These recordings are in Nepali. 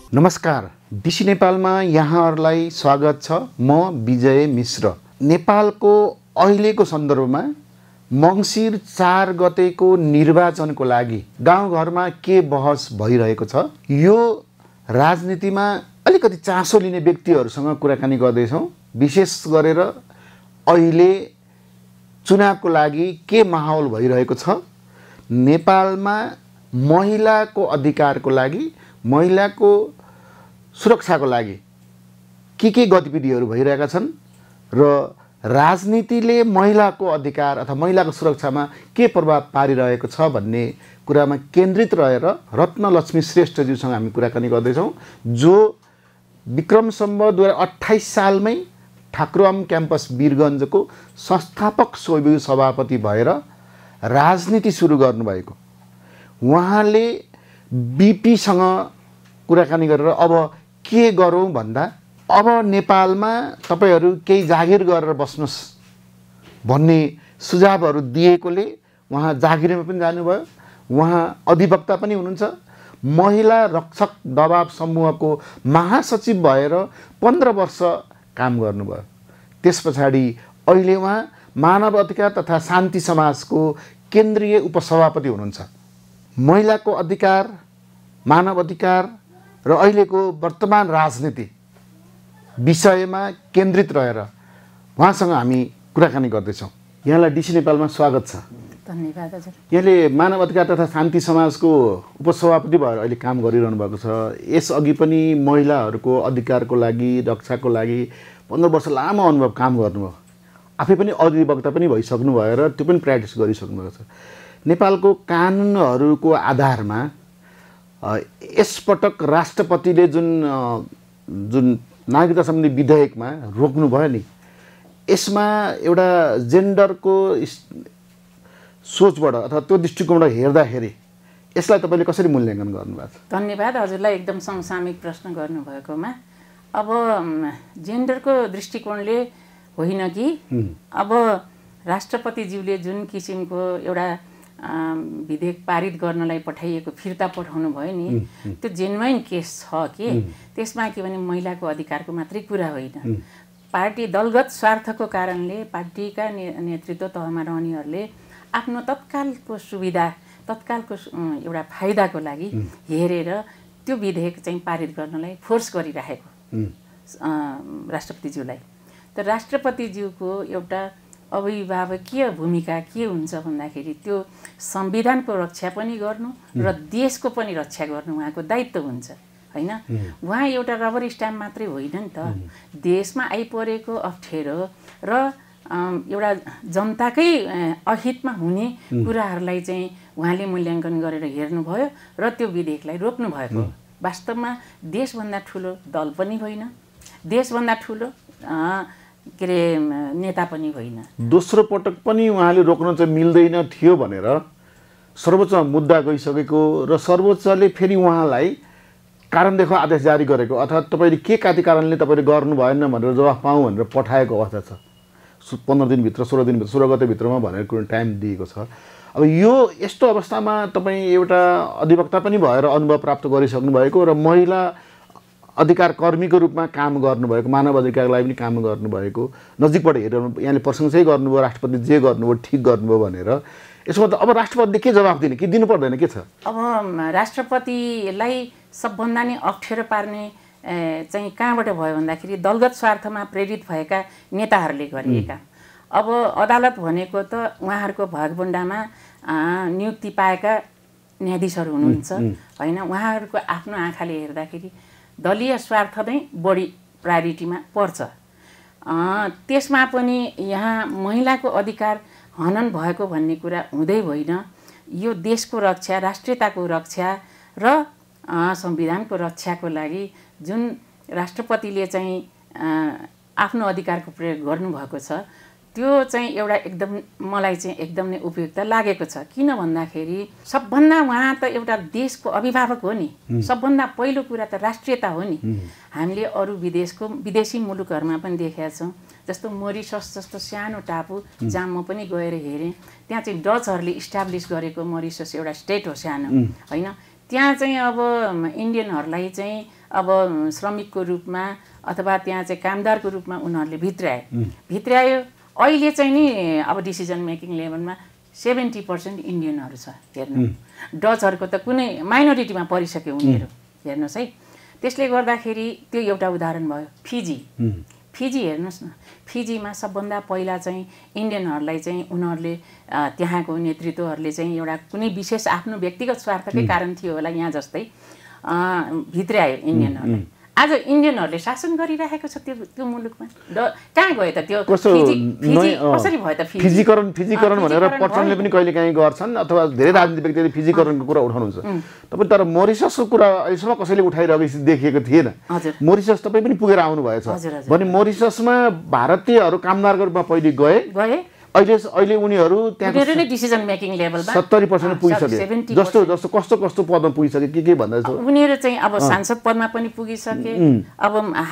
नमस्कार, DC नेपालमा यहाँहरूलाई स्वागत छ। म विजय मिश्र। नेपालको अहिलेको सन्दर्भमा मङ्सिर 4 गतेको निर्वाचनको लागि गाउँघरमा के बहस भइरहेको छ, यो राजनीतिमा अलिकति चासो लिने व्यक्तिहरूसँग कुराकानी गर्दैछौँ। विशेष गरेर अहिले चुनावको लागि के माहौल भइरहेको छ, नेपालमा महिलाको अधिकारको लागि, महिलाको सुरक्षाको लागि के गतिविधिहरू भइरहेका छन् र राजनीतिले महिलाको अधिकार अथवा महिलाको सुरक्षामा के प्रभाव पारिरहेको छ भन्ने कुरामा केन्द्रित रहेर रत्नलक्ष्मी श्रेष्ठज्यूसँग हामी कुराकानी गर्दैछौँ, जो विक्रम सम्वत 2028 सालमै ठाकुरआम क्याम्पस वीरगञ्जको संस्थापक स्वयं सभापति भएर राजनीति सुरु गर्नुभएको। उहाँले बीपीसँग कुराकानी गरेर अब के गरौँ भन्दा अब नेपालमा तपाईहरू केही जागिर गरेर बस्नुस् भन्ने सुझावहरू दिएकोले उहाँ जागिरमा पनि जानुभयो। उहाँ अधिवक्ता पनि हुनुहुन्छ। महिला रक्षक दबाव समूहको महासचिव भएर 15 वर्ष काम गर्नुभयो। त्यस पछाडि अहिले उहाँ मानव अधिकार तथा शान्ति समाजको केन्द्रीय उपसभापति हुनुहुन्छ। महिलाको अधिकार, मानव अधिकार र अहिलेको वर्तमान राजनीति विषयमा केन्द्रित रहेर उहाँसँग हामी कुराकानी गर्दैछौँ। यहाँलाई DC नेपालमा स्वागत छ। धन्यवाद हजुर। यहाँले मानव अधिकार तथा शान्ति समाजको उपसभापति भएर अहिले काम गरिरहनु भएको छ। यसअघि पनि महिलाहरूको अधिकारको लागि, रक्षाको लागि 15 वर्ष लामो अनुभव काम गर्नुभयो। आफै पनि अधिवक्ता पनि भइसक्नु भयो र त्यो पनि प्र्याक्टिस गरिसक्नु भएको छ। नेपालको कानुनहरूको आधारमा यसपटक राष्ट्रपतिले जुन नागरिकता सम्बन्धी विधेयकमा रोक्नुभयो नि, यसमा एउटा जेन्डरको सोचबाट अथवा त्यो दृष्टिकोणबाट हेर्दाखेरि यसलाई तपाईँले कसरी मूल्याङ्कन गर्नुभएको छ? धन्यवाद हजुरलाई एकदम समसामयिक प्रश्न गर्नुभएकोमा। अब जेन्डरको दृष्टिकोणले होइन कि अब राष्ट्रपतिज्यूले जुन किसिमको एउटा विधेयक पारित गर्नलाई पठाइएको फिर्ता पठाउनु भयो नि, त्यो जेन्युइन केस छ कि त्यसमा के भने महिलाको अधिकारको मात्रै कुरा होइन। पार्टी दलगत स्वार्थको कारणले पार्टीका नेतृत्व तहमा रहनेहरूले आफ्नो तत्कालको सुविधा, तत्कालको एउटा फाइदाको लागि हेरेर त्यो विधेयक चाहिँ पारित गर्नलाई फोर्स गरिराखेको राष्ट्रपतिज्यूलाई। त राष्ट्रपतिज्यूको एउटा अभिभावकीय भूमिका के हुन्छ भन्दाखेरि त्यो संविधानको रक्षा पनि गर्नु र देशको पनि रक्षा गर्नु उहाँको दायित्व हुन्छ, होइन? उहाँ एउटा रबर स्ट्याम्प मात्रै होइन नि त। देशमा आइपरेको अप्ठ्यारो र एउटा जनताकै अहितमा हुने कुराहरूलाई चाहिँ उहाँले मूल्याङ्कन गरेर हेर्नुभयो र त्यो विधेयकलाई रोक्नु भएको। वास्तवमा देशभन्दा ठुलो दल पनि होइन, देशभन्दा ठुलो के अरे नेता पनि होइन। दोस्रो पटक पनि उहाँले रोक्न चाहिँ मिल्दैन थियो भनेर सर्वोच्चमा मुद्दा गइसकेको र सर्वोच्चले फेरि उहाँलाई कारण देखो आदेश जारी गरेको, अथवा तपाईँले के कारणले तपाईँले गर्नु भएन भनेर जवाफ पाऊँ भनेर पठाएको अवस्था छ। 15 दिनभित्र, 16 दिनभित्र, 16 गतेभित्रमा भनेर कुनै टाइम दिएको छ। अब यो यस्तो अवस्थामा तपाईँ एउटा अधिवक्ता पनि भएर अनुभव प्राप्त गरिसक्नु भएको र महिला अधिकार कर्मीको रूपमा काम गर्नुभएको, मानव अधिकारको लागि पनि काम गर्नुभएको, नजिकबाट हेरेर यहाँले प्रशंसै गर्नुभयो, राष्ट्रपतिले जे गर्नुभयो ठिक गर्नुभयो भनेर। यसो मतलब अब राष्ट्रपतिले के जवाफ दिने, कि दिनु पर्दैन, के छ? अब राष्ट्रपतिलाई सबभन्दा नै अप्ठ्यारो पार्ने चाहिँ कहाँबाट भयो भन्दाखेरि दलगत स्वार्थमा प्रेरित भएका नेताहरूले गरेका। अब अदालत भनेको त उहाँहरूको भागभण्डामा नियुक्ति पाएका न्यायाधीशहरू हुनुहुन्छ, होइन? उहाँहरूको आफ्नो आँखाले हेर्दाखेरि दलीय स्वार्थ नै बढी प्रायोरिटीमा पर्छ। त्यसमा पनि यहाँ महिलाको अधिकार हनन भएको भन्ने कुरा हुँदै होइन। यो देशको रक्षा, राष्ट्रियताको रक्षा र संविधानको रक्षाको लागि जुन राष्ट्रपतिले चाहिँ आफ्नो अधिकारको प्रयोग गर्नुभएको छ, त्यो चाहिँ एउटा एकदम मलाई चाहिँ एकदम नै उपयुक्त लागेको छ। किन भन्दाखेरि सबभन्दा उहाँ त एउटा देशको अभिभावक हो नि। सबभन्दा पहिलो कुरा त राष्ट्रियता हो नि। हामीले अरू विदेशी मुलुकहरूमा पनि देखेका छौँ, जस्तो मोरिसस जस्तो सानो टापु जहाँ म पनि गएर हेरेँ, त्यहाँ चाहिँ डचहरूले इस्टाब्लिस गरेको मोरिसस एउटा स्टेट हो सानो, होइन? त्यहाँ चाहिँ अब इन्डियनहरूलाई चाहिँ अब श्रमिकको रूपमा अथवा त्यहाँ चाहिँ कामदारको रूपमा उनीहरूले भित्रायो। अहिले चाहिँ नि अब डिसिजन मेकिङ लेभलमा 70% इन्डियनहरू छ हेर्नु। डचहरूको त कुनै माइनोरिटीमा परिसक्यो उनीहरू, हेर्नुहोस् है। त्यसले गर्दाखेरि त्यो एउटा उदाहरण भयो। फिजी हेर्नुहोस् न, फिजीमा सबभन्दा पहिला चाहिँ इन्डियनहरूलाई चाहिँ उनीहरूले त्यहाँको नेतृत्वहरूले चाहिँ एउटा कुनै विशेष आफ्नो व्यक्तिगत स्वार्थकै कारण थियो होला यहाँ जस्तै भित्रायो इन्डियनहरूलाई। आज इन्डियनहरूले शासन गरिरहेको छ त्यो मुलुकमा। कहाँ गयो त त्यो कसरी भयो त फिजीकरण भनेर प्रचण्डले पनि कहिलेकाहीँ गर्छन् अथवा धेरै राजनीतिक व्यक्तिले फिजीकरणको कुरा उठाउनुहुन्छ। तपाईँ तर मरिससको कुरा अहिलेसम्म कसैले उठाइरहेको देखिएको थिएन। मरिसस तपाईँ पनि पुगेर आउनुभएछ भने मरिससमा भारतीयहरू कामदारको रूपमा पहिले गए। अहिले उनीहरू त्यहाँ डिसिजन मेकिङ लेभलमा 70% पुगिसके। जस्तो कस्तो पदमा पुगिसके के भन्दैछ उनीहरू चाहिँ अब सांसद पदमा पनि पुगिसके। अब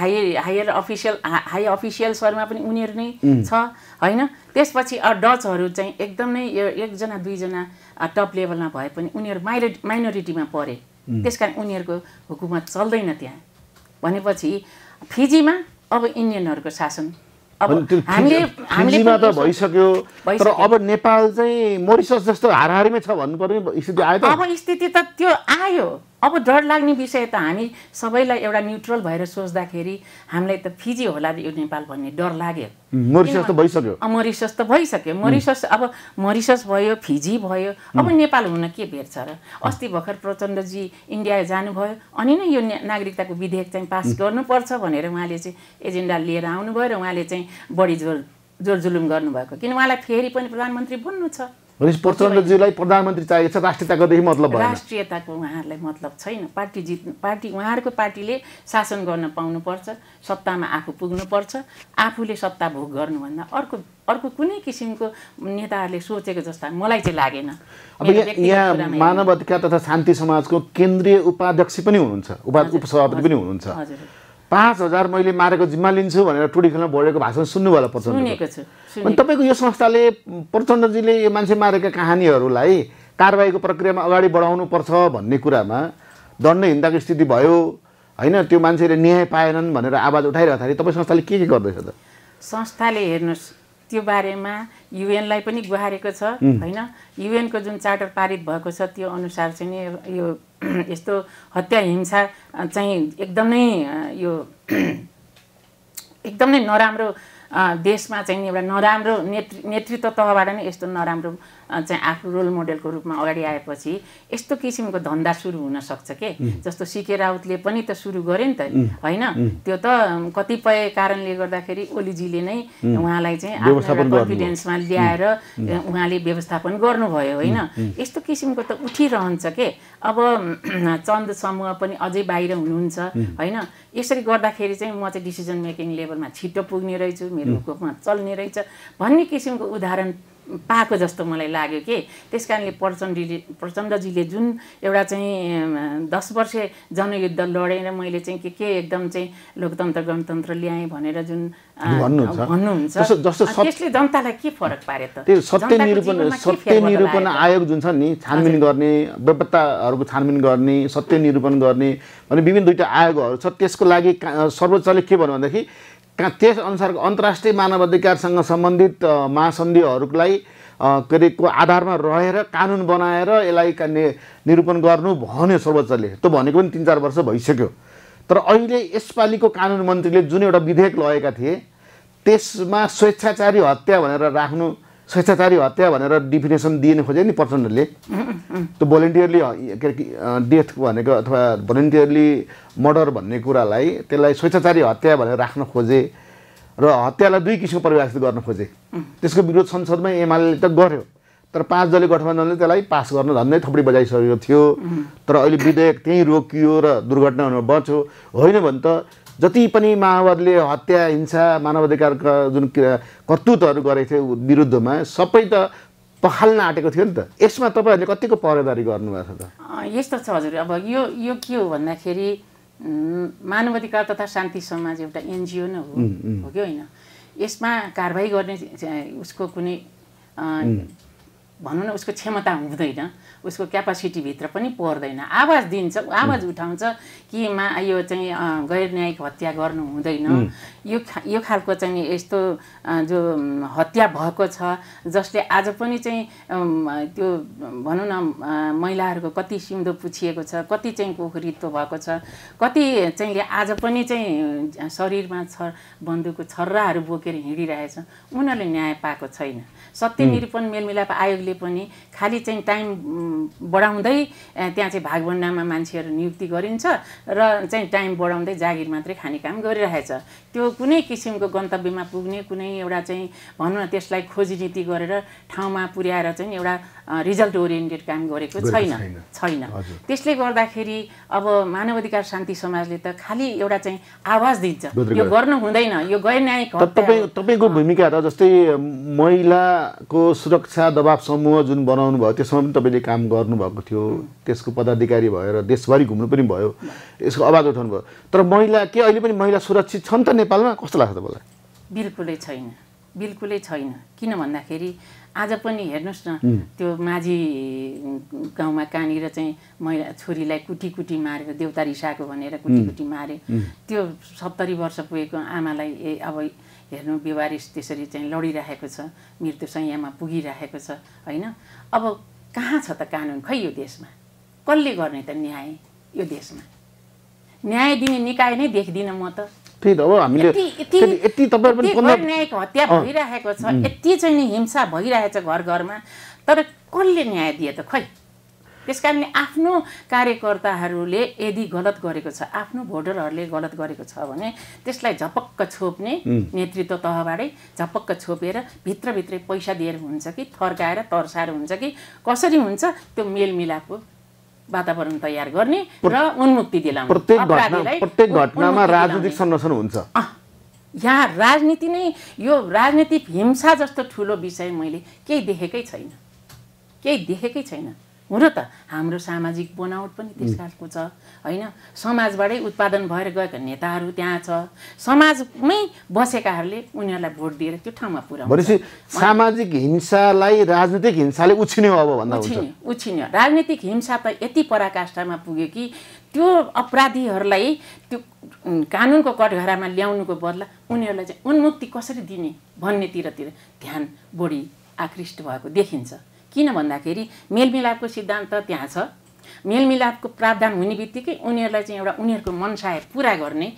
हाई अफिसियल्सहरूमा पनि उनीहरू नै छ हैन। त्यसपछि डचहरू चाहिँ एकदमै एकजना दुईजना टप लेभलमा भए पनि उनीहरू माइनोरिटीमा परे। त्यसकारण उनीहरूको हुकुमत चल्दैन त्यहाँ। भनेपछि फिजीमा अब इन्डियनहरूको शासन अब फिजीमा त भइसक्यो, तर अब नेपाल चाहिँ मरिसस जस्तो हाराहारीमै छ भन्नुपर्ने स्थिति आयो। अब स्थिति त त्यो आयो। अब डर लाग्ने विषय त हामी सबैलाई एउटा न्युट्रल भएर सोच्दाखेरि हामीलाई त फिजी होला यो नेपाल भन्ने डर लाग्यो। मरिसस त भइसक्यो। मरिसस भयो, फिजी भयो, अब नेपाल हुन के बेर छ र? अस्ति भर्खर प्रचण्डजी इन्डिया जानुभयो अनि नै यो नागरिकताको विधेयक चाहिँ पास गर्नुपर्छ भनेर उहाँले चाहिँ एजेन्डा लिएर आउनुभयो र उहाँले चाहिँ बढी जोर जुलुम गर्नुभएको। किन उहाँलाई फेरि पनि प्रधानमन्त्री बन्नु छ। प्रचण्डजीलाई प्रधानमन्त्री चाहिएको छ, राष्ट्रियताकोदेखि मतलब भएन। राष्ट्रियताको उहाँहरूलाई मतलब छैन। पार्टी उहाँहरूको पार्टीले शासन गर्न पाउनुपर्छ, सत्तामा आफू पुग्नुपर्छ। आफूले सत्ता भोग गर्नुभन्दा अर्को कुनै किसिमको नेताहरूले सोचेको जस्ता मलाई चाहिँ लागेन। अब यहाँ मानव अधिकार तथा शान्ति समाजको केन्द्रीय उपाध्यक्ष पनि हुनुहुन्छ, उपसभापति पनि हुनुहुन्छ। 5000 मैले मारेको जिम्मा लिन्छु भनेर टुडी खेलमा बोलेको भाषण सुन्नुभयो होला प्रचण्डको। अनि तपाईँको यो संस्थाले प्रचण्डजीले यो मान्छे मारेका कहानीहरूलाई कारबाहीको प्रक्रियामा अगाडि बढाउनुपर्छ भन्ने कुरामा दण्ड हिँड्दाको स्थिति भयो होइन, त्यो मान्छेले न्याय पाएनन् भनेर आवाज उठाइरहँदाखेरि तपाईँ संस्थाले के गर्दैछ त? संस्थाले हेर्नुहोस् त्यो बारेमा युएनलाई पनि गुहारेको छ होइन। युएनको जुन चार्टर पारित भएको छ त्यो अनुसार चाहिँ नि यो यस्तो हत्या हिंसा चाहिँ एकदमै नराम्रो देशमा चाहिँ एउटा नराम्रो नेतृत्व तहबाट नै यस्तो नराम्रो चाहिँ आफ्नो रोल मोडेलको रूपमा अगाडि आएपछि यस्तो किसिमको धन्दा सुरु हुन सक्छ के। जस्तो सीके राउतले पनि त सुरु गरे नि त होइन। त्यो त कतिपय कारणले गर्दाखेरि ओलीजीले नै उहाँलाई चाहिँ आफ्नो कन्फिडेन्समा ल्याएर उहाँले व्यवस्थापन गर्नुभयो होइन। यस्तो किसिमको त उठिरहन्छ के। अब चन्द समूह पनि अझै बाहिर हुनुहुन्छ होइन। यसरी गर्दाखेरि चाहिँ म चाहिँ डिसिजन मेकिङ लेभलमा छिटो पुग्ने रहेछु, मेरो हुकुममा चल्ने रहेछ भन्ने किसिमको उदाहरण पाएको जस्तो मलाई लाग्यो कि। त्यसकारणले प्रचण्डजीले जुन एउटा चाहिँ 10 वर्षे जनयुद्ध लडेर मैले चाहिँ के एकदम चाहिँ लोकतन्त्र गणतन्त्र ल्याएँ भनेर जुन भन्नुहुन्छ त्यसले जनतालाई के फरक पारे त? त्यो सत्य निरूपण आयोग जुन छ नि, छानबिन गर्ने, बेपत्ताहरूको छानबिन गर्ने, सत्य निरूपण गर्ने भने विभिन्न दुईटा आयोगहरू छ। त्यसको लागि सर्वोच्चले के भन्नु भनेदेखि त्यस अनुसारको अन्तर्राष्ट्रिय मानवाधिकारसँग सम्बन्धित महासन्धिहरूलाई के अरे को आधारमा रहेर कानुन बनाएर यसलाई निरूपण गर्नु भन्यो सर्वोच्चले। त्यो भनेको पनि 3-4 वर्ष भइसक्यो। तर अहिले यसपालिको कानुन मन्त्रीले जुन एउटा विधेयक लगेका थिए त्यसमा स्वेच्छाचारी हत्या भनेर डिफिनेसन दिनु खोजे नि प्रचण्डले। त्यो भोलिन्टियरली डेथ भनेको अथवा भोलिन्टियरली मर्डर भन्ने कुरालाई त्यसलाई स्वेच्छाचारी हत्या भनेर राख्न खोजे र हत्यालाई 2 किसिमको परिभाषित गर्न खोजे। त्यसको विरोध संसदमा एमाले त गर्यो, तर 5 दलीय गठबन्धनले त्यसलाई पास गर्न झन्डै थपडी बजाइसकेको थियो। तर अहिले विधेयक त्यहीँ रोकियो र दुर्घटना हुन बच्यो। होइन भने त जति पनि माओवादीले हत्या हिंसा मानवाधिकारका जुन कर्तुतहरू गरेको थियो विरुद्धमा सबै त पखाल्न आँटेको थियो नि त। यसमा तपाईँहरूले कतिको पहरेदारी गर्नुभएको छ त? यस्तो छ हजुर। अब यो के हो भन्दाखेरि मानवाधिकार तथा शान्ति समाज एउटा एनजिओ नै हो कि होइन। यसमा कारबाही गर्ने उसको कुनै भनौँ न उसको क्षमता हुँदैन, उसको क्यापासिटीभित्र पनि पर्दैन। आवाज दिन्छ, आवाज उठाउँछ कि यो चाहिँ गैर न्यायिक हत्या गर्नु हुँदैन, यो खालको चाहिँ यस्तो जो हत्या भएको छ जसले आज पनि चाहिँ त्यो भनौँ न महिलाहरूको कति सिउँदो पुछिएको छ, कति चाहिँ कोखरित्व भएको छ, कति चाहिँ आज पनि चाहिँ शरीरमा बन्दुकको छर्राहरू बोकेर हिँडिरहेछ, उनीहरूले न्याय पाएको छैन। सत्य निरूपण मेलमिलाप आयोगले पनि खालि चाहिँ टाइम बढाउँदै त्यहाँ चाहिँ भागभण्डामा मान्छेहरू नियुक्ति गरिन्छ र चाहिँ टाइम बढाउँदै जागिर मात्रै खाने काम गरिरहेछ। त्यो कुनै किसिमको गन्तव्यमा पुग्ने कुनै एउटा चाहिँ भनौँ न त्यसलाई खोजी नीति गरेर ठाउँमा पुर्याएर चाहिँ एउटा रिजल्ट ओरिएन्टेड काम गरेको छैन। त्यसले गर्दाखेरि अब मानव अधिकार शान्ति समाजले त खालि एउटा चाहिँ आवाज दिन्छ, यो गर्नु हुँदैन, यो गैर न्यायिक हत्या। तपाईको भूमिका त जस्तै महिलाको सुरक्षा दबाव समूह जुन बनाउनु भयो त्यसमा पनि तपाईँले काम गर्नुभएको थियो, त्यसको पदाधिकारी भएर देशभरि घुम्नु पनि भयो, यसको आवाज उठाउनु भयो। तर महिला के अहिले पनि महिला सुरक्षित छन् त नेपालमा? कस्तो लाग्छ तपाईँलाई? बिल्कुलै छैन, बिल्कुलै छैन। किन भन्दाखेरि आज पनि हेर्नुहोस् न, त्यो माझी गाउँमा कहाँनिर चाहिँ महिला छोरीलाई कुटी कुटी मारेर देउता रिसाएको भनेर कुटी कुटी मारे, त्यो 70 वर्ष पुगेको आमालाई अब हेर्नु बेवारिस त्यसरी चाहिँ लडिरहेको छ, मृत्यु संज्ञामा पुगिरहेको छ होइन। अब कहाँ छ त कानुन? खै यो देशमा कसले गर्ने त न्याय? यो देशमा न्याय दिने निकाय नै देख्दिनँ म त। त्यही त हो, हामीले यति तपाईहरु पनि न्यायिक हत्या भइरहेको छ, यति चाहिँ नि हिंसा भइरहेछ घर घरमा, तर कसले न्याय दिए त? खै। त्यसकारणले आफ्नो कार्यकर्ताहरूले यदि गलत गरेको छ, आफ्नो भोटरहरूले गलत गरेको छ भने त्यसलाई झपक्क छोप्ने नेतृत्व तहबाटै झपक्क छोपेर भित्रभित्रै पैसा दिएर हुन्छ कि थर्काएर तर्साएर हुन्छ कि कसरी हुन्छ, त्यो मेलमिलापको वातावरण तयार गर्ने र उन्मुक्ति दिलाउने। प्रत्येक घटनामा राजनीतिक संरक्षण हुन्छ। यहाँ राजनीति नै, यो राजनीतिक हिंसा जस्तो ठुलो विषय मैले केही देखेकै छैन, केही देखेकै छैन। हुन त हाम्रो सामाजिक बनावट पनि त्यस खालको छ होइन। समाजबाटै उत्पादन भएर गएका नेताहरू त्यहाँ छ, समाजमै बसेकाहरूले उनीहरूलाई भोट दिएर त्यो ठाउँमा पुर्याउँछ। भनेपछि सामाजिक हिंसालाई राजनीतिक हिंसाले उछिन्यो अब भन्दा हुन्छ। उछिन्यो। राजनीतिक हिंसा त यति पराकाष्ठामा पुग्यो कि त्यो अपराधीहरूलाई त्यो कानुनको कठघरामा ल्याउनुको बदला उनीहरूलाई चाहिँ उन्मुक्ति कसरी दिने भन्नेतिर ध्यान बढी आकृष्ट भएको देखिन्छ। किन भन्दाखेरि मेलमिलापको सिद्धान्त त्यहाँ छ, मेलमिलापको प्रावधान हुने बित्तिकै उनीहरूलाई चाहिँ एउटा उनीहरूको मनसाय पुरा गर्ने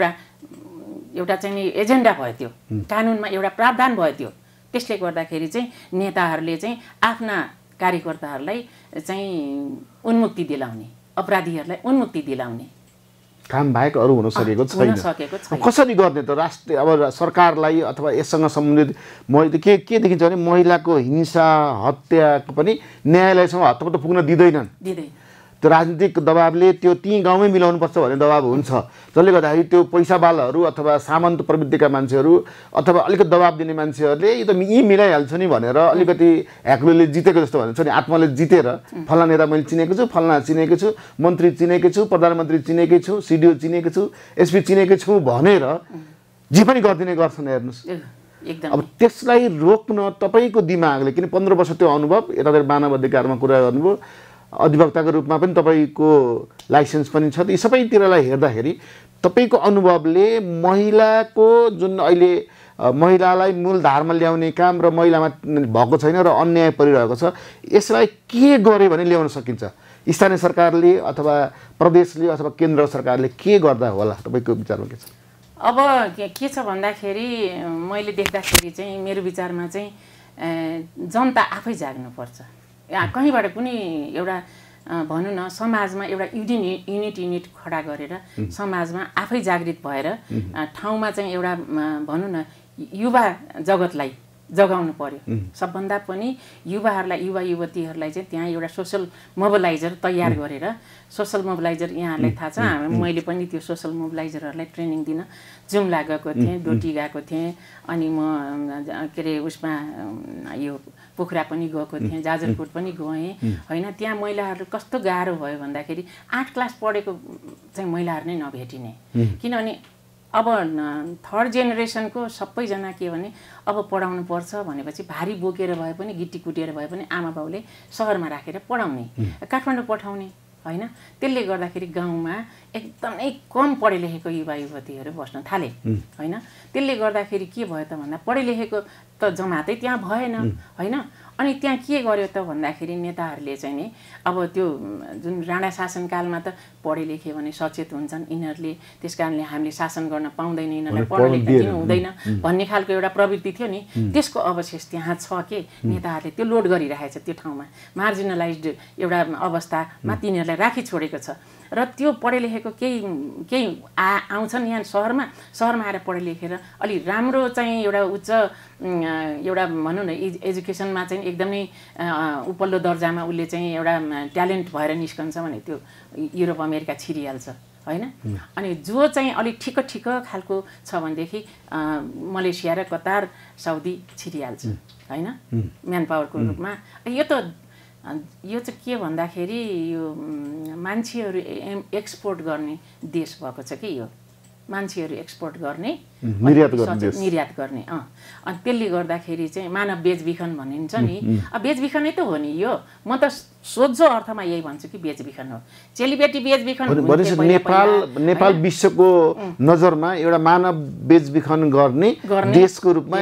एउटा चाहिँ नि एजेन्डा भयो, त्यो कानुनमा एउटा प्रावधान भयो त्यो। त्यसले गर्दाखेरि चाहिँ नेताहरूले चाहिँ आफ्ना कार्यकर्ताहरूलाई चाहिँ उन्मुक्ति दिलाउने, अपराधीहरूलाई उन्मुक्ति दिलाउने काम बाहेक अरू हुन सकेको छैन। कसरी गर्ने त? राष्ट्रिय अब सरकारलाई अथवा यससँग सम्बन्धित मैले के देखिन्छ भने महिलाको हिंसा हत्याको पनि न्यायालयसँग हत्तपत्त पुग्न दिँदैनन्। त्यो राजनीतिक दबावले त्यो त्यहीँ गाउँमै मिलाउनुपर्छ भन्ने दबाव हुन्छ, जसले गर्दाखेरि त्यो पैसावालाहरू अथवा सामन्त प्रवृत्तिका मान्छेहरू अथवा अलिकति दबाब दिने मान्छेहरूले यो त यहीँ मिलाइहाल्छ नि भनेर अलिकति ह्याक्लोले जितेको जस्तो भन्छ नि, आत्माले जितेर फल्ना नेता मैले चिनेको छु, फल्ना चिनेको छु, मन्त्री चिनेको छु, प्रधानमन्त्री चिनेकै छु, सिडिओ चिनेको छु, एसपी चिनेको छु भनेर जे पनि गरिदिने गर्छन्। हेर्नुहोस् अब त्यसलाई रोक्न तपाईँको दिमागले, किन 15 वर्ष त्यो अनुभव, यतातिर मानव अधिकारमा कुरा गर्नुभयो, अधिवक्ताको रूपमा पनि तपाईँको लाइसेन्स पनि छ, यी सबैतिरलाई हेर्दाखेरि तपाईँको अनुभवले महिलाको जुन अहिले महिलालाई मूलधारमा ल्याउने काम र महिलामा भएको छैन र अन्याय परिरहेको छ, यसलाई के गरे भने ल्याउन सकिन्छ? स्थानीय सरकारले अथवा प्रदेशले अथवा केन्द्र सरकारले के गर्दा होला तपाईँको विचारमा के छ? अब के छ भन्दाखेरि मैले देख्दाखेरि चाहिँ मेरो विचारमा चाहिँ जनता आफै जाग्नुपर्छ। कहीँबाट कुनै एउटा भनौँ न समाजमा एउटा युनिट खडा गरेर समाजमा आफै जागृत भएर ठाउँमा चाहिँ एउटा भनौँ न युवा जगतलाई जगाउनु पर्यो। सबभन्दा पनि युवाहरूलाई, युवा युवतीहरूलाई चाहिँ त्यहाँ एउटा सोसल मोबिलाइजर तयार गरेर, सोसल मोबिलाइजर यहाँहरूलाई थाहा छ, मैले पनि त्यो सोसल मोबिलाइजरहरूलाई ट्रेनिङ दिन जुम्ला गएको थिएँ, डोटी गएको थिएँ, अनि म के अरे उसमा यो पोखरा पनि गएको थिएँ, जाजरकोट पनि गएँ होइन। त्यहाँ महिलाहरू कस्तो गाह्रो भयो भन्दाखेरि 8 क्लास पढेको चाहिँ महिलाहरू नै नभेटिने, किनभने अब थर्ड जेनेरेसनको सबैजना के भने अब पढाउनु पर्छ भनेपछि भारी बोकेर भए पनि गिट्टी कुटेर भए पनि आमा बाउले सहरमा राखेर पढाउने काठमाडौँ पठाउने हैन त्यसले गर्दाखेरि गाउँमा एकदमै कम पढे लेखेको युवा युवतीहरू बस्न थाले हैन त्यसले गर्दाखेरि के भयो त भन्दा पढे लेखेको त जमातै त्यहाँ भएन हैन अनि त्यहाँ के गर्यो त भन्दाखेरि नेताहरूले चाहिँ नि अब त्यो जुन राणा शासनकालमा त पढे लेखे भने सचेत हुन्छन् यिनीहरूले त्यसकारणले हामीले शासन गर्न पाउँदैन यिनीहरूलाई पढ लेख्न दिनु हुँदैन भन्ने खालको एउटा प्रवृत्ति थियो नि त्यसको अवशेष त्यहाँ छ के नेताहरूले त्यो लोड गरिरहेछ त्यो ठाउँमा मार्जिनलाइज्ड एउटा अवस्थामा तिनीहरूलाई राखी छोडेको छ र त्यो पढे लेखेको केही आउँछन् यहाँ सहरमा आएर पढे लेखेर अलि राम्रो चाहिँ एउटा उच्च एउटा भनौँ न एजुकेसनमा चाहिँ एकदमै उपल्लो दर्जामा उसले चाहिँ एउटा ट्यालेन्ट भएर निस्कन्छ भने त्यो युरोप अमेरिका छिरिहाल्छ हैन अनि जो चाहिँ अलिक ठिक खालको छ भनेदेखि मलेसिया र कतार साउदी छिरिहाल्छ हैन म्यान पावरको रूपमा यो चाहिँ के भन्दाखेरि यो मान्छेहरू एक्सपोर्ट गर्ने देश भएको छ कि यो मान्छेहरू एक्सपोर्ट गर्ने निर्यात गर्ने अनि त्यसले गर्दाखेरि चाहिँ मानव बेचबिखन भनिन्छ नि बेचबिखनै त हो नि यो म त सोझो अर्थमा यही भन्छु कि बेचबिखन हो चेलीबेटी बेचबिखन नेपाल विश्वको नजरमा एउटा मानव बेचबिखन गर्ने देशको रूपमा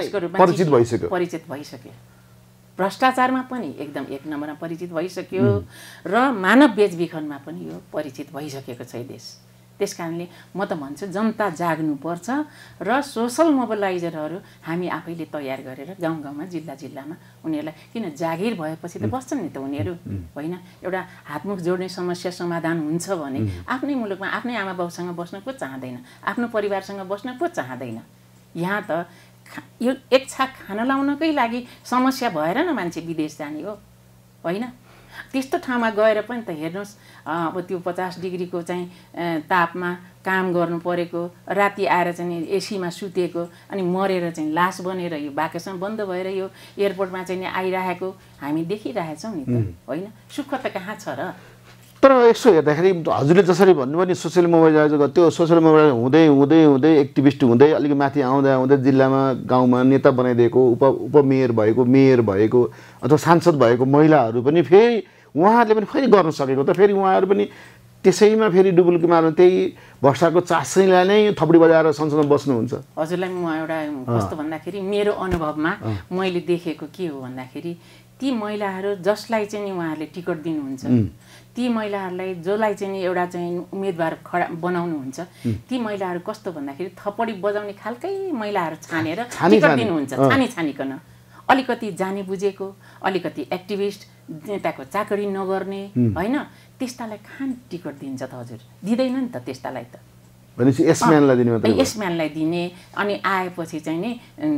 परिचित भइसक्यो भ्रष्टाचारमा पनि एकदम एक नम्बरमा परिचित भइसक्यो र मानव बेचबिखनमा पनि यो परिचित भइसकेको छ देश त्यसकारणले म त भन्छु जनता जाग्नुपर्छ र सोसल मोबिलाइजरहरू हामी आफैले तयार गरेर गाउँमा जिल्लामा उनीहरूलाई किन जागिर भएपछि त बस्छन् नि त उनीहरू होइन एउटा हातमुख जोड्ने समस्या समाधान हुन्छ भने आफ्नै मुलुकमा आफ्नै आमा बाउसँग बस्न को चाहँदैन आफ्नो परिवारसँग बस्न को चाहँदैन यहाँ त यो एक छाक खाना लाउनकै लागि समस्या भएर न मान्छे विदेश जाने हो होइन त्यस्तो ठाउँमा गएर पनि त हेर्नुहोस् अब त्यो 50 डिग्रीको चाहिँ तापमा काम गर्नु परेको राति आएर चाहिँ एसीमा सुतेको अनि मरेर चाहिँ लास बनेर यो बाकेसम्म बन्द भएर यो एयरपोर्टमा चाहिँ आइरहेको हामी देखिरहेछौँ नि त होइन सुख त कहाँ छ र तर यसो हेर्दाखेरि हजुरले जसरी भन्नुभयो नि सोसियल मोबिलाइज त्यो सोसियल मोबिलाइज हुँदै एक्टिभिस्ट हुँदै अलिक माथि आउँदै जिल्लामा गाउँमा नेता बनाइदिएको उपमेयर भएको मेयर भएको अथवा सांसद भएको महिलाहरू पनि फेरि उहाँहरूले पनि फेरि गर्न सकेको त फेरि उहाँहरू पनि त्यसैमा फेरि डुबुल्की मार्नु त्यही भर्साको चासैलाई नै थपडी बजाएर संसदमा बस्नुहुन्छ हजुरलाई म एउटा कस्तो भन्दाखेरि मेरो अनुभवमा मैले देखेको के हो भन्दाखेरि ती महिलाहरू जसलाई चाहिँ उहाँहरूले टिकट दिनुहुन्छ ती महिलाहरूलाई जसलाई चाहिँ एउटा चाहिँ उम्मेदवार खडा बनाउनुहुन्छ ती महिलाहरू कस्तो भन्दाखेरि थपडी बजाउने खालकै महिलाहरू छानेर टिकट दिनुहुन्छ छानिकन अलिकति जाने बुझेको अलिकति एक्टिभिस्ट नेताको चाकरी नगर्ने होइन त्यस्तालाई खान टिकट दिन्छ त हजुर दिँदैन नि त त्यस्तालाई त भनेपछि यसम्यानलाई दिने अनि आएपछि चाहिँ नि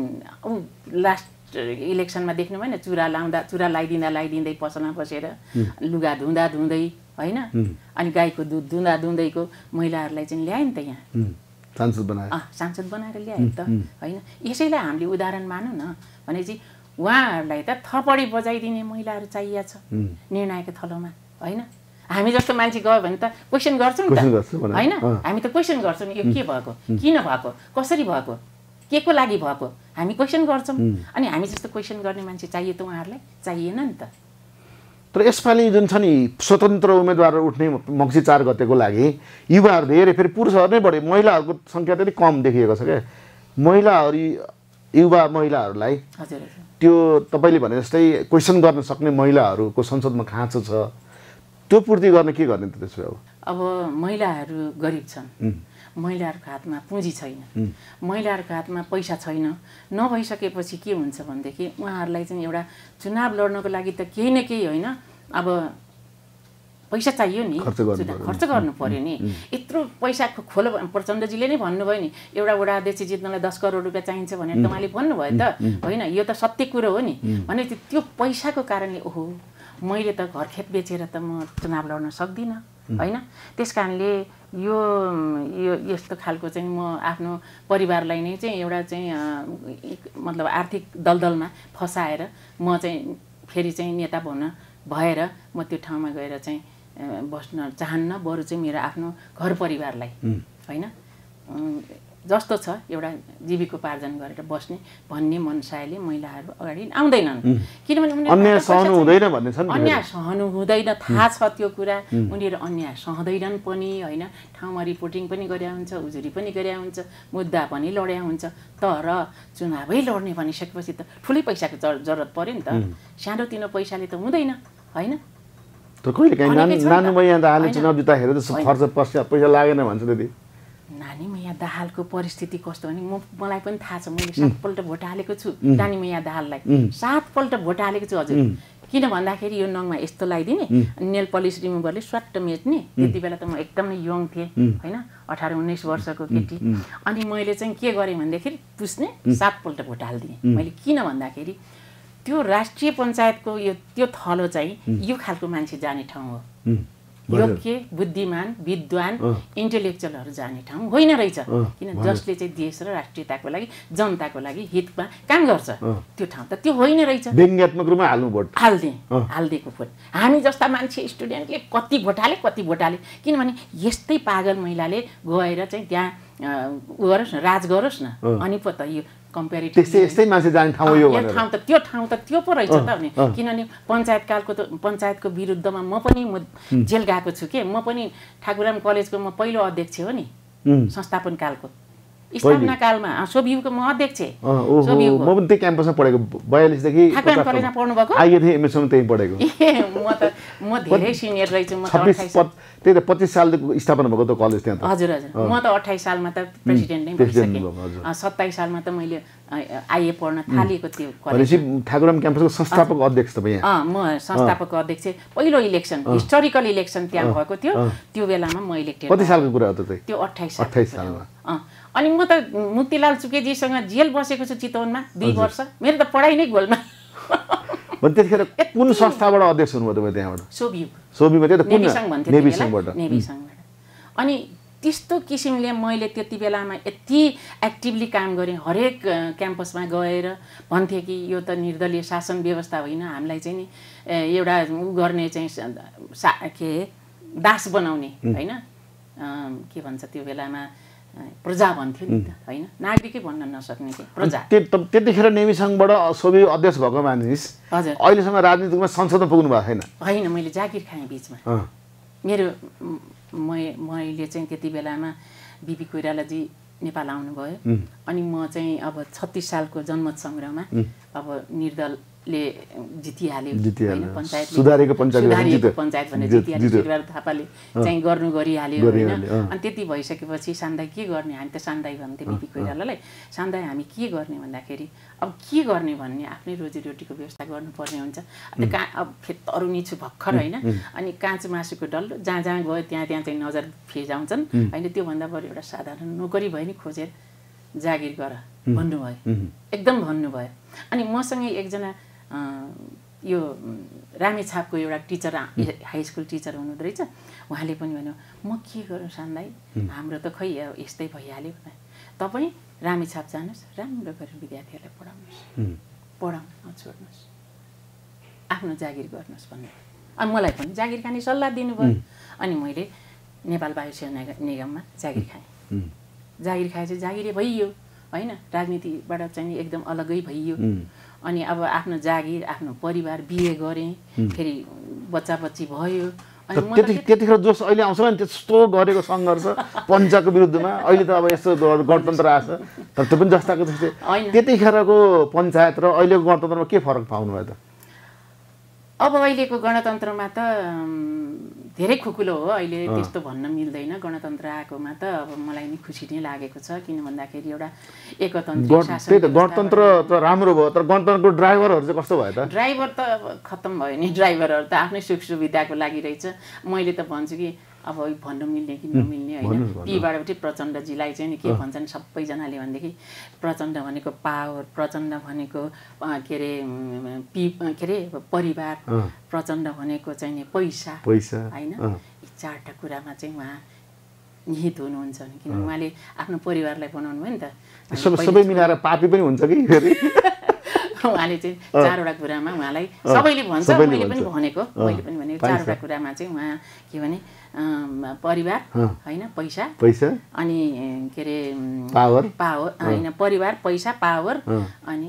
लास्ट इलेक्सनमा देख्नु भएन चुरा लगाइदिँदै पसलमा बसेर लुगा धुँदै होइन अनि गाईको दुध धुँदैको महिलाहरूलाई चाहिँ ल्यायो नि त यहाँ सांसद बनाएर ल्यायो त होइन यसैलाई हामीले उदाहरण मानौँ न भनेपछि उहाँहरूलाई त थपडी बजाइदिने महिलाहरू चाहिएको छ निर्णायक थलोमा होइन हामी जस्तो मान्छे गयो भने त क्वेसन गर्छौँ नि त होइन हामी त क्वेसन गर्छौँ यो के भएको किन भएको कसरी भएको के को लागि भएको हामी क्वेसन गर्छौँ अनि हामी जस्तो क्वेसन गर्ने मान्छे चाहियो त उहाँहरूलाई चाहिएन नि त तर यसपालि जुन छ नि स्वतन्त्र उम्मेदवार उठ्ने मक्सी 4 गतेको लागि युवाहरू धेरै फेरि पुरुषहरू नै बढे महिलाहरूको सङ्ख्या त्यति कम देखिएको छ क्या युवा महिलाहरूलाई त्यो तपाईँले भने जस्तै क्वेसन गर्न सक्ने महिलाहरूको संसदमा खाँचो छ त्यो पूर्ति गर्न के गर्ने त त्यसो अब महिलाहरू गरिब छन् महिलाहरूको हातमा पुँजी छैन महिलाहरूको हातमा पैसा छैन नभइसकेपछि के हुन्छ भनेदेखि उहाँहरूलाई चाहिँ एउटा चुनाव लड्नको लागि त केही न केही होइन अब पैसा चाहियो नि खर्च गर्नु पर्यो नि यत्रो पैसा खोलो प्रचण्डजीले नै भन्नुभयो नि एउटा वडा अध्यक्ष जित्नलाई 10 करोड रुपियाँ चाहिन्छ भनेर तपाईँले भन्नुभयो त होइन यो त सत्य कुरो हो नि भने त्यो पैसाको कारणले ओहो मैले त घरखेत बेचेर त म चुनाव लड्न सक्दिनँ होइन त्यसकारणले यो यस्तो खालको चाहिँ म आफ्नो परिवारलाई नै चाहिँ एउटा चाहिँ मतलब आर्थिक दलदलमा फसाएर म चाहिँ फेरि चाहिँ नेता भएर म त्यो ठाउँमा गएर चाहिँ बस्न चाहन्न बरु चाहिँ मेरो आफ्नो घर परिवारलाई होइन जस्तो छ एउटा जीविकोपार्जन गरेर बस्ने भन्ने मनसायले महिलाहरू अगाडि आउँदैनन् किनभने अन्याय सहनु हुँदैन भन्ने छ नि अन्याय सहनु हुँदैन थाहा छ त्यो कुरा उनीहरू अन्याय सहँदैनन् पनि हैन ठाउँमा रिपोर्टिङ पनि गरे हुन्छ उजुरी पनि गरे हुन्छ मुद्दा पनि लड्या हुन्छ तर चुनावै लड्ने भनिसकेपछि त ठुलै पैसाको जरुरत पर्यो नि त सानोतिनो पैसाले त हुँदैन हैन त कहिले काहीँ नानुमा यहाँ दाहालले चुनाव जित्दाखेरि त खर्च पैसा लागेन भन्छ त्यति नानीमा यहाँ दाहालको परिस्थिति कस्तो भने मलाई पनि थाहा छ मैले 7 पल्ट भोट हालेको छु नानीमा यहाँ दाहाललाई 7 पल्ट भोट हालेको छु हजुर किन भन्दाखेरि यो नङमा यस्तो लगाइदिने नेल पलिस रिमुभरले स्वाट्ट मेट्ने त्यति बेला त म एकदमै यङ थिएँ हैन 18-19 वर्षको केटी अनि मैले चाहिँ के गरेँ भन्दाखेरि पुस्ने 7 पल्ट भोट हाल्दिएँ मैले किन भन्दाखेरि त्यो राष्ट्रिय पञ्चायतको यो त्यो थलो चाहिँ यो खालको मान्छे जाने ठाउँ हो योग्य बुद्धिमान विद्वान इन्टेलेक्चुअलहरू जाने ठाउँ होइन रहेछ किन जसले चाहिँ देश र राष्ट्रियताको लागि जनताको लागि हितमा काम गर्छ त्यो ठाउँ त त्यो होइन रहेछ व्यङ्ग्यात्मक रूपमा हाल्नु भोट हाल्दिएको भोट हामी जस्ता मान्छे स्टुडेन्टले कति भोट हाले किनभने यस्तै पागल महिलाले गएर चाहिँ त्यहाँ उ गरोस् न राज गरोस् न अनि पो त यो कम्पेरिटिभ यस्तै मान्छे जाने ठाउँ यो ठाउँ त त्यो पो रहेछ त नि किनभने पञ्चायतको विरुद्धमा म पनि जेल गएको छु के म पनि ठाकुराम कलेजको म पहिलो अध्यक्ष हो नि संस्थापन कालको स्थापना कालमा सोभियुको म अध्यक्ष म पनि त्यही क्याम्पसमा पढेको 42 देखि ठाकुराम कलेजमा पढ्नु भएको आइए थिए एमएसमा त्यही पढेको म धेरै सिनियर रहेछु म 26 त्यही त 25 सालदेखि स्थापना भएको त कलेज त्यहाँ त हजुर म त 28 सालमा त प्रेसिडेन्ट नै भइसकेँ 27 सालमा त मैले आइए पढ्न थालेको त्यो कलेज ठाकुराम क्याम्पसको संस्थापक अध्यक्ष तपाईँ म संस्थापक अध्यक्ष पहिलो इलेक्सन हिस्टोरिकल इलेक्सन त्यहाँ भएको थियो त्यो बेलामा म इलेक्टेड कति सालको कुरा हो त त्यो 28 सालमा अनि म त मुक्तिलाल चुकेजीसँग जेल बसेको छु चितवनमा 2 वर्ष मेरो त पढाइ नै गोलमा त्यतिखेर कुन संस्थाबाट अध्यक्ष हुनुभयो तपाईँ त्यहाँबाट सोभियुमा त्यो त कुन नेभी सङ्घबाट अनि त्यस्तो किसिमले मैले त्यति बेलामा यति एक्टिभली काम गरेँ हरेक क्याम्पसमा गएर भन्थे कि यो त निर्दलीय शासन व्यवस्था होइन हामीलाई चाहिँ नि एउटा उ गर्ने चाहिँ के दास बनाउने होइन के भन्छ त्यो बेलामा प्रजा भन्थ्यो नि त हैन नागरिकै भन्न नसक्ने के प्रजा त्यतिखेर नेभी सङ्घबाट सोभियु अध्यक्ष भएको मानिस हजुर अहिलेसम्म राजनीतिमा संसदमा पुग्नु भएको छैन हैन मैले जागिर खाएँ बीचमा मेरो मैले चाहिँ त्यति बेलामा बिपी कोइरालाजी नेपाल आउनुभयो अनि म चाहिँ अब 36 सालको जनमत सङ्ग्रहमा अब निर्दलले जितिहाल्यो हैन पञ्चायत सुधारेको पञ्चायत भनेर जितिहाल्यो शिवबहादुर थापाले चाहिँ गर्नु गरिहाल्यो हैन अनि त्यति भइसकेपछि सान्दाई के गर्ने हामी त सान्दाई भन्थे बिपी कोइरालालाई सान्दाई हामी के गर्ने भन्दाखेरि अब के गर्ने भन्ने आफ्नै रोजीरोटीको व्यवस्था गर्नुपर्ने हुन्छ अब तरुनी छु भर्खर हैन अनि काँचो मासुको डल्लो जहाँ जहाँ गयो त्यहाँ चाहिँ नजर फिजाउँछन् हैन त्यो भन्दा बरु एउटा साधारण नोकरी भयो नि खोजेर जागिर गर भन्नुभयो एकदम भन्नुभयो अनि मसँगै एकजना यो रामेछापको एउटा टिचर हाई स्कुल टिचर हुनुहुँदो रहेछ उहाँले पनि भन्यो म के गरौँ सान्दाई हाम्रो त खै यस्तै भइहाल्यो तपाईँ रामेछाप जानुहोस् राम्रो गरेर विद्यार्थीहरूलाई पढाउनु नछोड्नुहोस् आफ्नो जागिर गर्नुहोस् भन्नु अनि मलाई पनि जागिर खाने सल्लाह दिनुभयो अनि मैले नेपाल वायु सेना निगममा जागिर खाएँ जागिर खाएपछि जागिरै भइयो हैन राजनीतिबाट चाहिँ एकदम अलगै भइयो अनि अब आफ्नो जागिर आफ्नो परिवार बिहे गरेँ फेरि बच्चा बच्ची भयो त्यतिखेर जोस अहिले आउँछ नि त्यस्तो गरेको सङ्घर्ष पञ्चको विरुद्धमा अहिले त अब यस्तो गणतन्त्र आछ तर त्यो पनि जस्ताको त्यस्तै त्यतिखेरको पञ्चायत र अहिलेको गणतन्त्रमा के फरक पाउनु भयो त अब अहिलेको गणतन्त्रमा त धेरै खुकुलो हो अहिले त्यस्तो भन्न मिल्दैन गणतन्त्र आएकोमा त अब मलाई नि खुसी नै लागेको छ किन भन्दाखेरि एउटा एकतन्त्र शासन गणतन्त्र त राम्रो भयो तर गणतन्त्रको ड्राइभरहरू चाहिँ कस्तो भयो त ड्राइभर त खत्तम भयो नि ड्राइभरहरू त आफ्नै सुख सुविधाको लागि रहेछ मैले त भन्छु कि अब भन्नु मिल्ने कि नमिल्ने होइन पीबाट प्रचण्डजीलाई चाहिँ नि के भन्छन् सबैजनाले भनेदेखि प्रचण्ड भनेको पावर प्रचण्ड भनेको के अरे परिवार प्रचण्ड भनेको चाहिँ नि पैसा होइन यी चारवटा कुरामा चाहिँ उहाँ निहित हुनुहुन्छ किन उहाँले आफ्नो परिवारलाई बनाउनु भयो नि त सबै मिलाएर पापी पनि हुन्छ कि फेरि उहाँले चाहिँ चारवटा कुरामा उहाँलाई सबैले भन्छ मैले पनि भनेको चारवटा कुरामा चाहिँ उहाँ के भने परिवार हैन पैसा अनि के अरे पावर हैन परिवार पैसा पावर अनि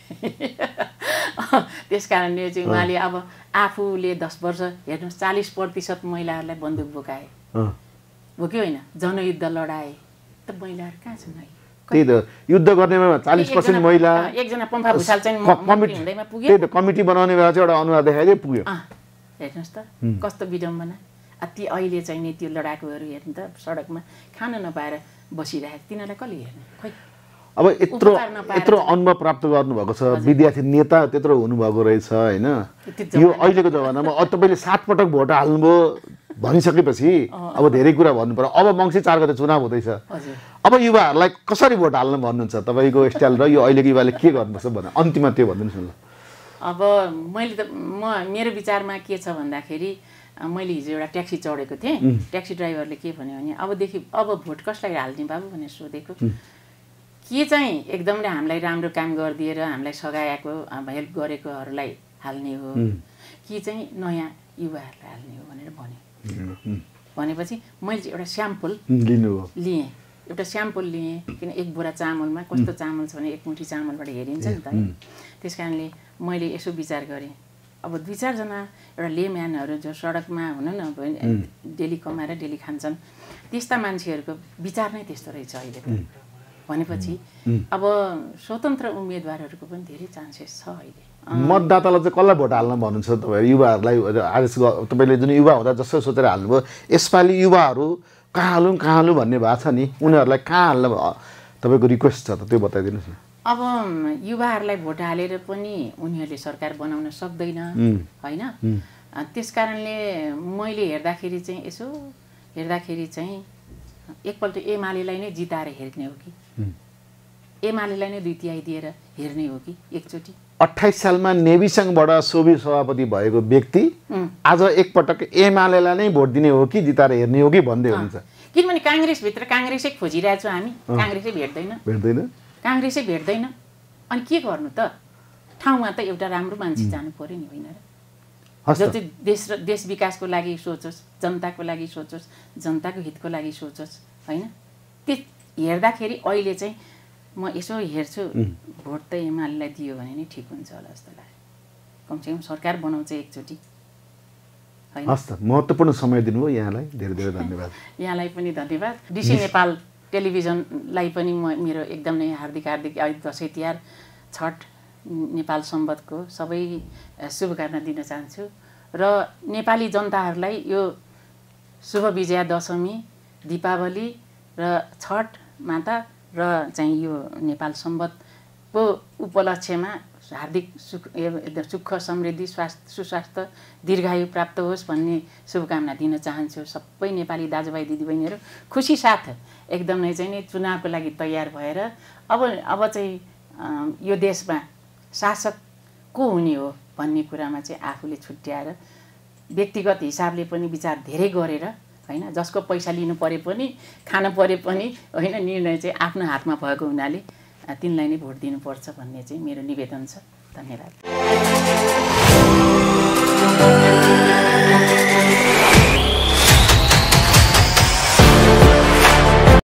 त्यसकारणले चाहिँ उहाँले अब आफूले 10 वर्ष हेर्नुहोस् 40% महिलाहरूलाई बन्दुक बोकाए बोक्यो होइन जनयुद्ध लडाए त महिलाहरू कहाँ छन् है त्यही त युद्ध गर्नेमा 40% महिला एकजना पम्फा भुसाल चाहिँ कमिटी हुँदैमा पुग्यो त्यही त कमिटी बनाउने बेला चाहिँ एउटा अनुहार देखाइदिए पुग्यो हेर्नुहोस् त कस्तो विडम्बना ती अहिले चाहिँ नि त्यो लडाकुहरू हेर्नु त सडकमा खान नपाएर बसिरहेको तिनीहरूलाई कसले हेर्ने खै अब यत्रो अनुभव प्राप्त गर्नुभएको छ विद्यार्थी नेता त्यत्रो हुनुभएको रहेछ होइन यो अहिलेको जमानामा तपाईँले 7 पटक भोट हाल्नुभयो भनिसकेपछि अब धेरै कुरा भन्नु पर्यो अब मङ्सिर 4 गते चुनाव हुँदैछ अब युवाहरूलाई कसरी भोट हाल्न भन्नुहुन्छ तपाईँको स्टाइल र यो अहिलेको युवाले के गर्नुपर्छ भने अन्तिममा त्यो भनिदिनुहोस् न अब मैले त मेरो विचारमा के छ भन्दाखेरि मैले हिजो एउटा ट्याक्सी चढेको थिएँ ट्याक्सी ड्राइभरले के भन्यो भने अब भोट कसलाई हाल्ने बाबु भनेर सोधेको के चाहिँ एकदमले हामीलाई राम्रो काम गरिदिएर हामीलाई सघाएको हेल्प गरेकोहरूलाई हाल्ने हो कि चाहिँ नयाँ युवाहरूलाई हाल्ने हो भनेर भन्यो भनेपछि मैले चाहिँ एउटा स्याम्पल लिएँ एउटा स्याम्पल लिएँ किन एक बोरा चामलमा कस्तो चामल छ भने एक मुठी चामलबाट हेरिन्छ नि त त्यस कारणले मैले यसो विचार गरेँ अब 2-4 जना एउटा लेम्यानहरू जो सडकमा हुनु न डेली कमाएर डेली खान्छन् त्यस्ता मान्छेहरूको विचार नै त्यस्तो रहेछ अहिले भनेपछि अब स्वतन्त्र उम्मेदवारहरूको पनि धेरै चान्सेस छ अहिले मतदातालाई चाहिँ कसलाई भोट हाल्न भन्नुहुन्छ तपाईँ युवाहरूलाई आदेश तपाईँले जुन युवा हुँदा जसरी सोचेर हाल्नुभयो यसपालि युवाहरू कहाँ हालौँ भन्ने भएको छ नि उनीहरूलाई कहाँ हाल्न तपाईँको रिक्वेस्ट छ त त्यो बताइदिनुहोस् न अब युवाहरूलाई भोट हालेर पनि उनीहरूले सरकार बनाउन सक्दैन होइन त्यस कारणले मैले हेर्दाखेरि चाहिँ एकपल्ट एमालेलाई नै जिताएर हेर्ने हो कि एमालेलाई नै 2/3 दिएर हेर्ने हो कि एकचोटि 28 सालमा नेविसङ्घबाट सोभि सभापति भएको व्यक्ति आज एकपटक एमालेलाई नै भोट दिने हो कि जिताएर हेर्ने हो कि भन्दै हुन्छ किनभने काङ्ग्रेसभित्र काङ्ग्रेसै खोजिरहेको छु हामी काङ्ग्रेसै भेट्दैन काङ्ग्रेसै भेट्दैन अनि के गर्नु त ठाउँमा त एउटा राम्रो मान्छे जानु पर्यो नि होइन र जो चाहिँ देश विकासको लागि सोचोस् जनताको लागि सोचोस् जनताको हितको लागि सोचोस् होइन त्यो हेर्दाखेरि अहिले चाहिँ म यसो हेर्छु भोट त एमालेलाई दियो भने नै ठिक हुन्छ होला जस्तो लाग्यो कमसेकम सरकार बनाउँछ एकचोटि हस् त महत्त्वपूर्ण समय दिनुभयो यहाँलाई धेरै धेरै धन्यवाद यहाँलाई पनि धन्यवाद डिसी नेपाल टेलिभिजनलाई पनि म मेरो एकदम नै हार्दिक दसैँ तिहार छठ नेपाल सम्बतको सबै शुभकामना दिन चाहन्छु र नेपाली जनताहरूलाई यो शुभ विजया दशमी दीपावली र छठ माता र चाहिँ यो नेपाल सम्बतको उपलक्ष्यमा हार्दिक सुख समृद्धि सुस्वास्थ्य दीर्घायु प्राप्त होस् भन्ने शुभकामना दिन चाहन्छु सबै नेपाली दाजुभाइ दिदीबहिनीहरू खुसी साथ एकदम नै चाहिँ चुनावको लागि तयार भएर अब चाहिँ यो देशमा शासक को हुने हो भन्ने कुरामा चाहिँ आफूले छुट्याएर व्यक्तिगत हिसाबले पनि विचार धेरै गरेर हैन जसको पैसा लिनु परे पनि खान परे पनि हैन निर्णय चाहिँ आफ्नो हातमा भएको हुनाले तिनलाई नै भोट दिनुपर्छ भन्ने चाहिँ मेरो निवेदन छ धन्यवाद